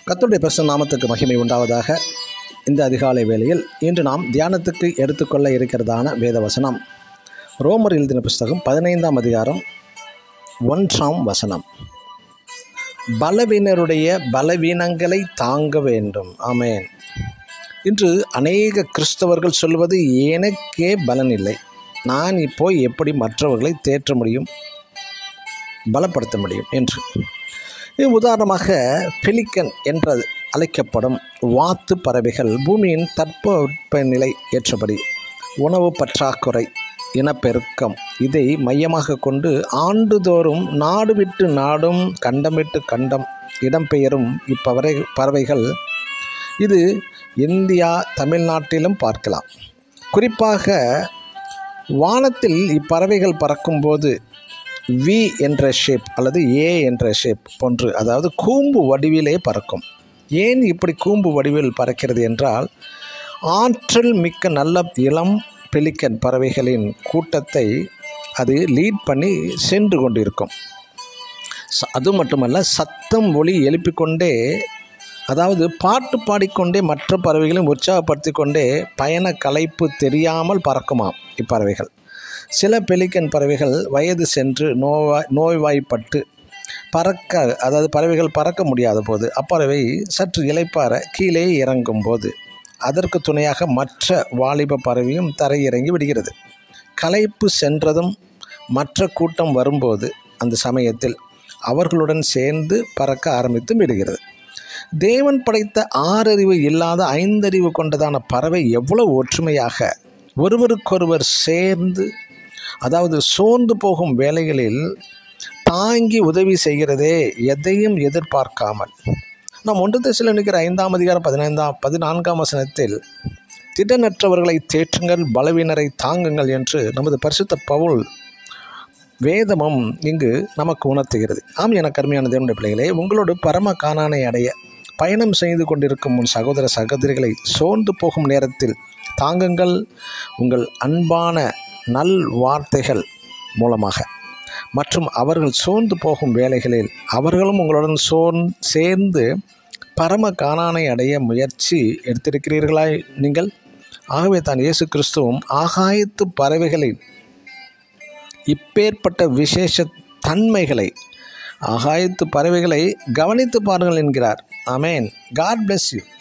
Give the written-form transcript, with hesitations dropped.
கர்த்தருடைய பரிசுத்த நாமத்துக்கு மகிமை உண்டாவதாக. இந்த அதிகாலை வேளையில் இன்று நாம் தியானத்துக்கு எடுத்துக்கொள்ள இருக்கிறதான வேத வசனம் ரோமர் எழுதின புஸ்தகம் 15ஆம் அதிகாரம் 1ஆம் வசனம். பலவீனருடைய பலவீனங்களை தாங்க வேண்டும். ஆமென். இன்று அநேக கிறிஸ்தவர்கள் சொல்வது, எனக்கே பலன் இல்லை, நான் இப்போ எப்படி மற்றவர்களை தேற்ற முடியும், பலப்படுத்த முடியும் என்று. இது உதாரணமாக பெலிக்கன் என்று அழைக்கப்படும் வாத்து பறவைகள் பூமியின் தட்பவெப்பநிலை ஏற்றபடி உணவு பற்றாக்குறை, இனப்பெருக்கம் இதை மையமாக கொண்டு ஆண்டுதோறும் நாடு விட்டு நாடும் கண்டம் விட்டு கண்டம் இடம்பெயரும் பறவைகள் இது இந்தியா தமிழ்நாட்டிலும் பார்க்கலாம். குறிப்பாக வானத்தில் இப்பறவைகள் பறக்கும்போது வி என்ற ஷேப் அல்லது ஏ என்ற ஷேப் போன்று, அதாவது கூம்பு வடிவிலே பறக்கும். ஏன் இப்படி கூம்பு வடிவில் பறக்கிறது என்றால், ஆற்றல் மிக்க நல்ல இளம் பெலிக்கன் பறவைகளின் கூட்டத்தை அது லீட் பண்ணி சென்று கொண்டிருக்கும். அது மட்டுமல்ல, சத்தம் ஒலி எழுப்பிக்கொண்டே, அதாவது பாட்டு பாடிக்கொண்டே மற்ற பறவைகளையும் உற்சாகப்படுத்தி கொண்டே பயண களைப்பு தெரியாமல் பறக்குமாம் இப்பறவைகள். சில பெலிக்கன் பறவைகள் வயது சென்று நோய்வாய்ப்பட்டு பறவைகள் பறக்க முடியாத போது அப்பறவை சற்று இளைப்பாற கீழே இறங்கும் போது அதற்கு துணையாக மற்ற வாலிப பறவையும் தரையிறங்கி விடுகிறது. களைப்பு சென்றதும் மற்ற கூட்டம் வரும்போது அந்த சமயத்தில் அவர்களுடன் சேர்ந்து பறக்க ஆரம்பித்து விடுகிறது. தேவன் படைத்த 6 அறிவு இல்லாத 5 அறிவு கொண்டதான பறவை எவ்வளவு ஒற்றுமையாக ஒருவருக்கொருவர் சேர்ந்து, அதாவது சோர்ந்து போகும் வேளைகளில் தாங்கி உதவி செய்கிறதே, எதையும் எதிர்பார்க்காமல். நாம் 1 தெசலோனிக்கர் 5ஆம் அதிகாரம் 14ஆம் வசனத்தில் திடனற்றவர்களை தேற்றுங்கள், பலவீனரை தாங்குங்கள் என்று நமது பரிசுத்த பவுல் வேதமும் இங்கு நமக்கு உணர்த்துகிறது. ஆம், எனக்கு அருமையான தேவனுடைய பிள்ளைகளே, உங்களோடு பரம கானானை அடைய பயணம் செய்து கொண்டிருக்கும் உன் சகோதர சகோதரிகளை சோர்ந்து போகும் நேரத்தில் தாங்குங்கள். உங்கள் அன்பான நல் வார்த்தைகள் மூலமாக மற்றும் அவர்கள் சோர்ந்து போகும் வேளைகளில் அவர்களும் உங்களுடன் சேர்ந்து பரம கானானை அடைய முயற்சி எடுத்திருக்கிறீர்களா நீங்கள்? ஆகவே தான் இயேசு கிறிஸ்துவும் ஆகாயத்து பறவைகளில் இப்பேற்பட்ட விசேஷ தன்மைகளை, ஆகாயத்து பறவைகளை கவனித்து பாருங்கள் என்கிறார். ஆமேன். God bless you.